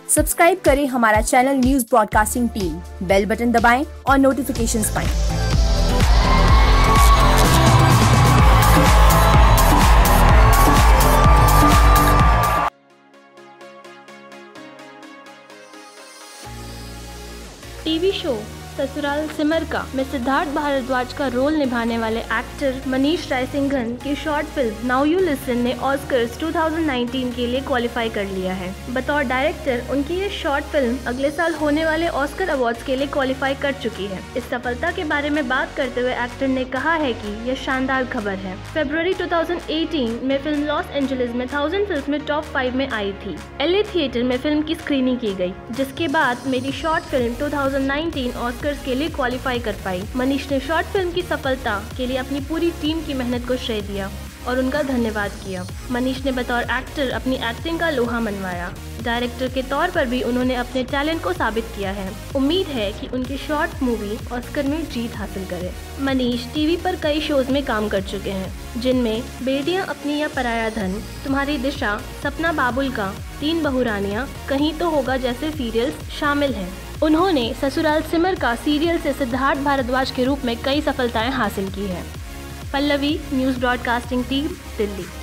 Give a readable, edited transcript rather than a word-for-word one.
Subscribe करें हमारा channel news broadcasting team, bell button दबाएं और नोटिफिकेशंस पाएं। टीवी शो ससुराल सिमर का में सिद्धार्थ भारद्वाज का रोल निभाने वाले एक्टर मनीष रायसिंघन की short film now you listen ने ऑस्कर्स 2019 के लिए क्वालिफाई कर लिया है। बतौर डायरेक्टर उनकी ये शॉर्ट फिल्म अगले साल होने वाले ऑस्कर अवार्ड्स के लिए क्वालिफाई कर चुकी है। इस सफलता के बारे में बात करते हुए एक्टर ने कहा है कि यह शानदार खबर है। फरवरी 2018 में फिल्म लॉस एंजलिस में 1000 फिल्म में टॉप 5 में आई थी। LA थिएटर में फिल्म की स्क्रीनिंग की गई, जिसके बाद मेरी शॉर्ट फिल्म 2019 ऑस्कर के लिए क्वालिफाई कर पाई। मनीष ने शॉर्ट फिल्म की सफलता के लिए अपनी पूरी टीम की मेहनत को श्रेय दिया और उनका धन्यवाद किया। मनीष ने बतौर एक्टर अपनी एक्टिंग का लोहा मनवाया। डायरेक्टर के तौर पर भी उन्होंने अपने टैलेंट को साबित किया है। उम्मीद है कि उनकी शॉर्ट मूवी ऑस्कर में जीत हासिल करे। मनीष टीवी पर कई शोज में काम कर चुके हैं, जिनमें बेटियां अपनी या पराया धन, तुम्हारी दिशा, सपना बाबुल का, 3 बहुरानियां, कहीं तो होगा जैसे सीरियल्स शामिल हैं। उन्होंने ससुराल सिमर का सीरियल से सिद्धार्थ भारद्वाज के रूप में कई सफलताएं हासिल की हैं। Pallavi, news broadcasting team, Delhi.